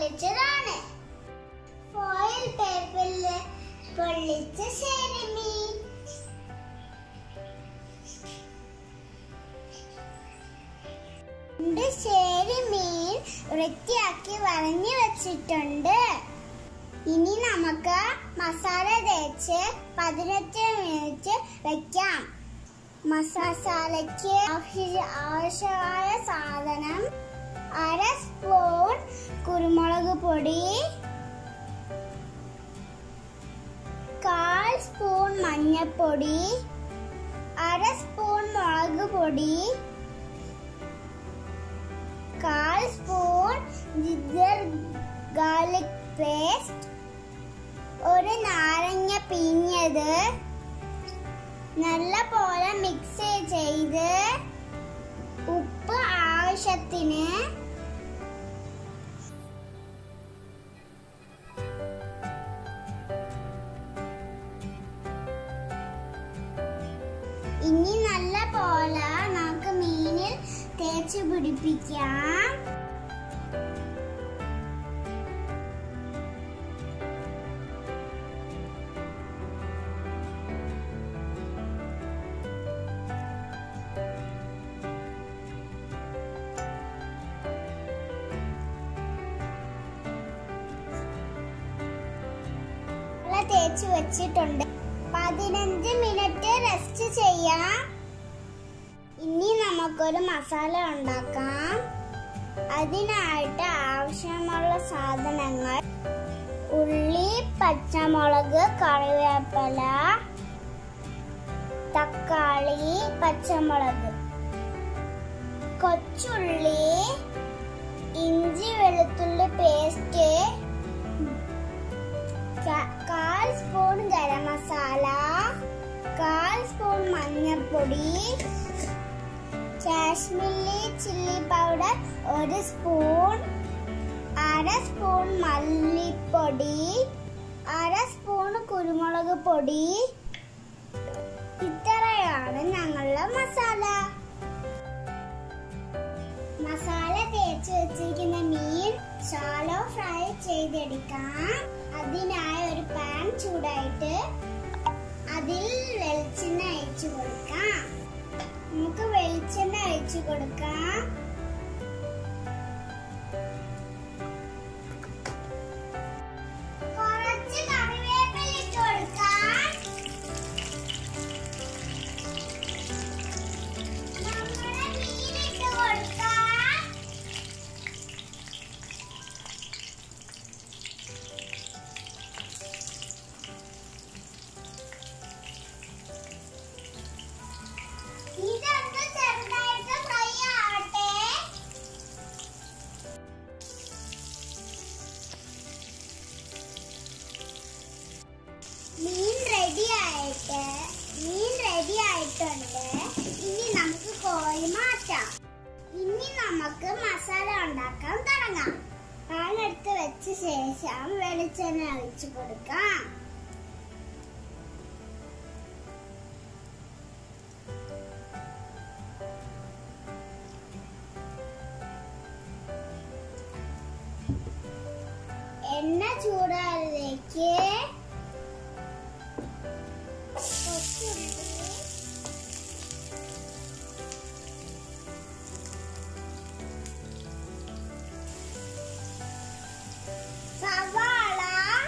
പൊള്ളിച്ചതാണ്. Foil പേപ്പറിൽ പൊള്ളിച്ച ശേരിമീൻ. ശേരിമീൻ വൃത്തിയാക്കി വരഞ്ഞു വെച്ചിട്ടുണ്ട്. ഇനി നമുക്ക് മസാല തേച്ച് 15 മിനിറ്റ് വെക്കാം. മസാലയ്ക്ക് ആവശ്യമായ സാധനം: 1/2 സ്പൂൺ കുരുമുളക് പൊടി, 1/4 സ്പൂൺ മഞ്ഞൾപ്പൊടി, 1/2 സ്പൂൺ മുളക് പൊടി, 1/4 സ്പൂൺ ജിഞ്ചർ ഗാർലിക് പേസ്റ്റ്, 1 നാരങ്ങ പിഴിഞ്ഞത്. നല്ല പോലെ മിക്സ് ചെയ്ത് ഉപ്പ് ആവശ്യത്തിന്. ഇനി നല്ല പോലെ നമുക്ക് മീനിൽ തേച്ച് പിടിപ്പിക്കാം. തേച്ച് വെച്ചിട്ടുണ്ട്. 15 മിനിറ്റ് റെസ്റ്റ് ചെയ്യാം. ഇനി നമുക്കൊരു മസാല ഉണ്ടാക്കാം. അതിനായിട്ട് ആവശ്യമുള്ള സാധനങ്ങൾ: ഉള്ളി, പച്ചമുളക്, കറിവേപ്പില, തക്കാളി, പച്ചമുളക്, കൊച്ചുള്ളി, ഇഞ്ചി വെളുത്തുള്ളി paste, 1/4 spoon garam masala, 1/4 spoon മഞ്ഞൾപ്പൊടി, Kashmiri chilli powder 1 spoon, 1/2 spoon മല്ലിപ്പൊടി, 1/2 സ്പൂൺ കുരുമുളക് പൊടി. ഇത്രയാണ് ഞങ്ങളുടെ മസാല. മസാല തേച്ച് വെച്ചിരിക്കുന്ന മീൻ ശാലോ ഫ്രൈ ചെയ്തെടുക്കാം. അതിനായി ഒരു പാൻ ചൂടായിട്ട് അതിൽ വെളിച്ചെണ്ണ ഒഴിച്ചു കൊടുക്കാം. നമുക്ക് വെളിച്ചെണ്ണ ഒഴിച്ചു കൊടുക്കാം. കുറച്ച് കറിവേപ്പില ഇട്ട് കൊടുക്കാം. നമ്മുടെ മീൻ ഇട്ട് കൊടുക്കാം. ഇതൊന്ന് ചെറുതായിട്ട് ഫ്രൈ ആവട്ടെ. മീൻ റെഡി ആയിട്ടുണ്ട്. ഇനി നമുക്ക് കോരി മാറ്റാം. ഇനി നമുക്ക് മസാല ഉണ്ടാക്കാൻ തുടങ്ങാം. പാൻ എടുത്ത് വെച്ച ശേഷം വെളിച്ചെണ്ണ ഒഴിച്ചു കൊടുക്കാം. എണ്ണ ചൂടായതിലേക്ക് സവാള,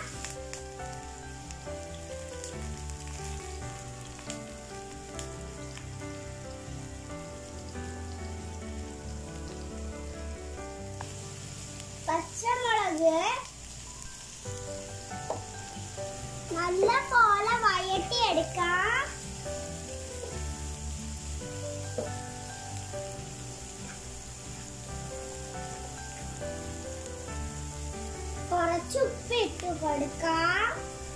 പച്ചമുളക് നല്ല പോലെ വഴറ്റിയെടുക്കാം. കുറച്ച് ഉപ്പ് ഇട്ട് കൊടുക്കാം.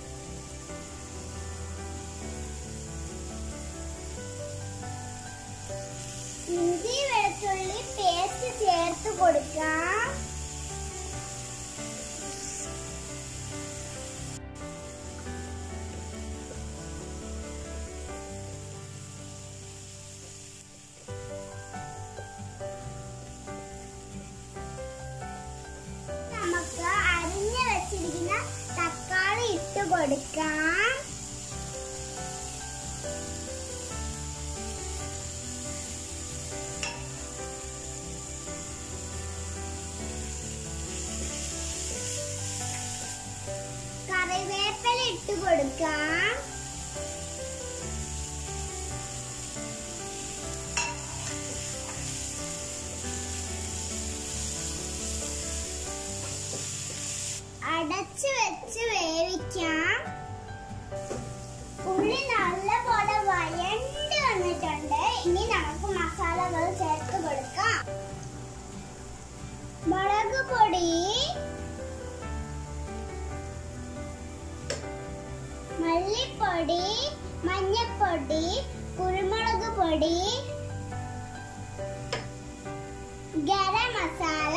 ഇഞ്ചി വെളുത്തുള്ളി പേസ്റ്റ് ചേർത്ത് കൊടുക്കാം. നമുക്ക് ഇട്ട് കൊടുക്കാം. കറിവേപ്പില ഇട്ട് കൊടുക്കാം. അടച്ചു വെച്ച് വേവിക്കാം. ഉള്ളി നല്ലപോലെ വഴണ്ട് വന്നിട്ടുണ്ട്. ഇനി നമുക്ക് മസാലകൾ ചേർത്ത് കൊടുക്കാം. മുളക് പൊടി, മല്ലിപ്പൊടി, മഞ്ഞൾപ്പൊടി, കുരുമുളക് പൊടി, ഗരം മസാല.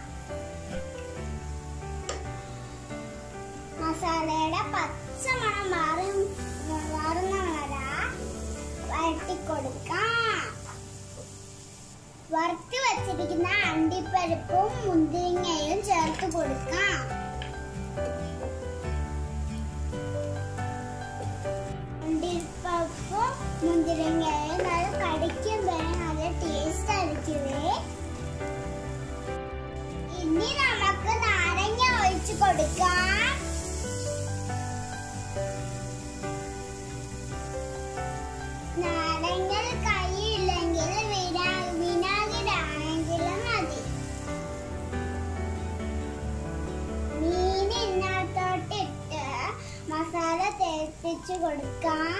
മസാലയുടെ പച്ചമണം മാറുന്ന വരെ വഴറ്റിക്കൊടുക്കാം. വറുത്ത് വെച്ചിരിക്കുന്ന അണ്ടിപ്പരിപ്പും മുന്തിരിങ്ങയും ചേർത്ത് കൊടുക്കാം. അണ്ടിപ്പരിപ്പും മുന്തിരിങ്ങയും നല്ല കടിക്കുമ്പോൾ നല്ല ടേസ്റ്റ് ആയിരിക്കുമേ. ഇനി നമുക്ക് നാരങ്ങ ഒഴിച്ചു കൊടുക്കാം. നാരങ്ങ കൈയില്ലെങ്കിൽ വിനാഗിരാണെങ്കിലും മതി. മീൻ ഇതിനകത്തോട്ടിട്ട് മസാല തേപ്പിച്ചു കൊടുക്കാം.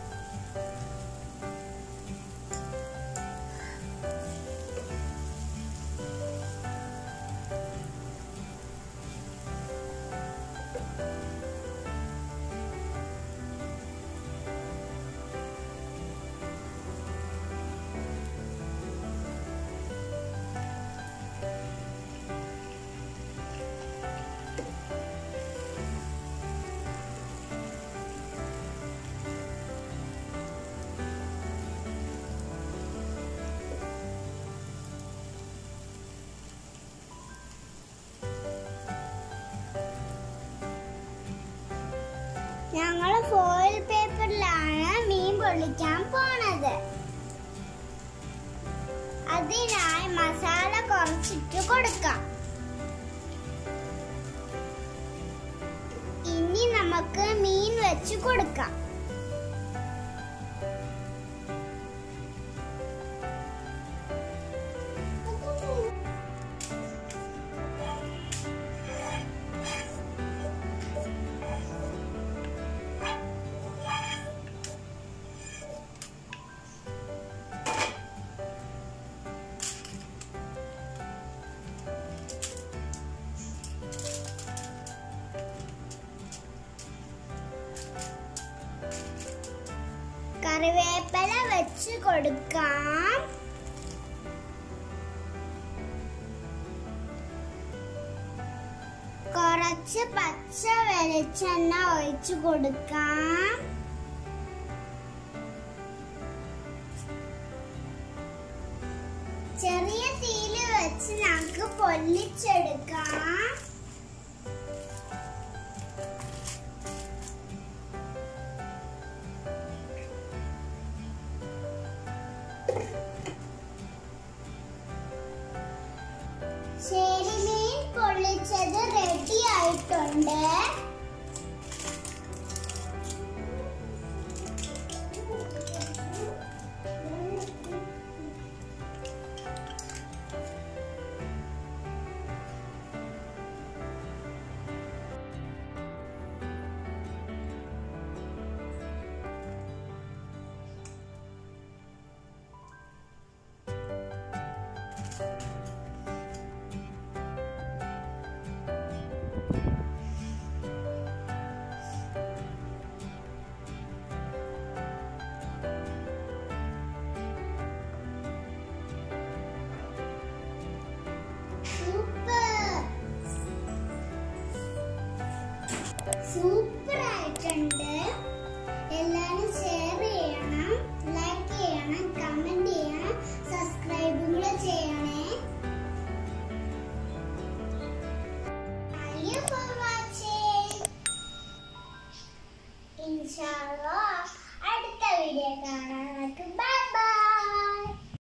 ഞങ്ങൾ ഫോയിൽ പേപ്പറിലാണ് മീൻ പൊള്ളിക്കാൻ പോണത്. അതിനായി മസാല കുറച്ചിട്ട് കൊടുക്കാം. ഇനി നമുക്ക് മീൻ വെച്ച് കൊടുക്കാം. കറിവേപ്പില വെച്ച് കൊടുക്കാം. കുറച്ച് പച്ച വെളിച്ചെണ്ണ ഒഴിച്ചു കൊടുക്കാം. ചെറിയ തീയിൽ വെച്ച് നമുക്ക് പൊള്ളിച്ചെടുക്കാം. ശരി, മീൻ പൊള്ളിച്ചത് റെഡി ആയിട്ടുണ്ട്. സൂപ്പർ ആയിട്ടുണ്ട്. എല്ലാവരും ഷെയർ ചെയ്യണം, ലൈക്ക് ചെയ്യണം, കമന്റ് ചെയ്യണം, സബ്സ്ക്രൈബും കൂടെ ചെയ്യണേ. Thank you for watching. ഇൻഷാ അല്ലാഹ് അടുത്ത വീഡിയോ കാണാം. ബൈ.